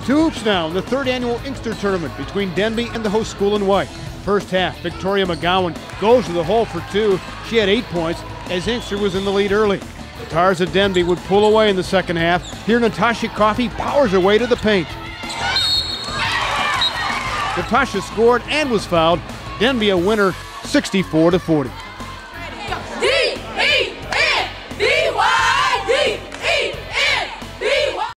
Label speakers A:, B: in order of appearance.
A: Two hoops now in the third annual Inkster tournament between Denby and the host school in white. First half, Victoria McGowan goes to the hole for two. She had 8 points as Inkster was in the lead early. The Tars of Denby would pull away in the second half. Here Natasha Coffey powers her way to the paint. Natasha scored and was fouled. Denby a winner 64-40.